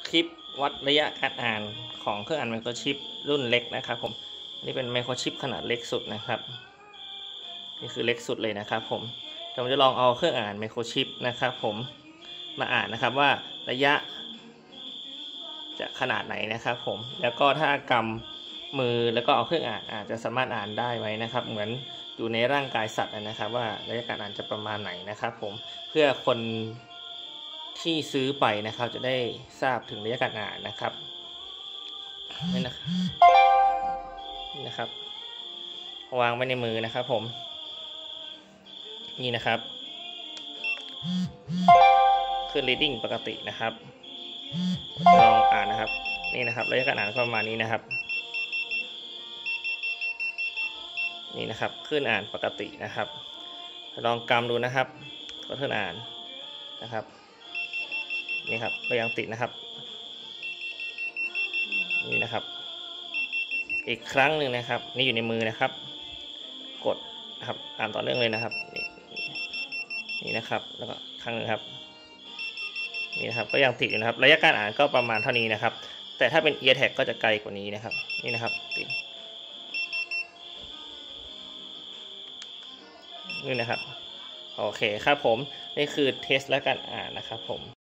คลิปวัดระยะการอ่านของเครื่องอ่านไมโครชิปรุ่นเล็กนะครับผมนี่เป็นไมโครชิปขนาดเล็กสุดนะครับนี่คือเล็กสุดเลยนะครับผมเราจะลองเอาเครื่องอ่านไมโครชิปนะครับผมมาอ่านนะครับว่าระยะจะขนาดไหนนะครับผมแล้วก็ถ้ากำมือแล้วก็เอาเครื่องอ่านอาจจะสามารถอ่านได้ไหมนะครับเหมือนอยู่ในร่างกายสัตว์นะครับว่าระยะการอ่านจะประมาณไหนนะครับผมเพื่อคนที่ซื้อไปนะครับจะได้ทราบถึงระยะการอ่านนะครับนี่นะครับวางไว้ในมือนะครับผมนี่นะครับขึ้น reading ปกตินะครับลองอ่านนะครับนี่นะครับระยะการอ่านประมาณนี้นะครับนี่นะครับขึ้นอ่านปกตินะครับลองกำดูนะครับก็ขึ้นอ่านนะครับนี่ครับก็ยังติดนะครับนี่นะครับอีกครั้งหนึ่งนะครับนี่อยู่ในมือนะครับกดนะครับอ่านต่อเนื่องเลยนะครับนี่นะครับแล้วก็ครั้งนึงครับนี่นะครับก็ยังติดอยู่นะครับระยะการอ่านก็ประมาณเท่านี้นะครับแต่ถ้าเป็น ear tag ก็จะไกลกว่านี้นะครับนี่นะครับติดนี่นะครับโอเคครับผมนี่คือเทสและการอ่านนะครับผม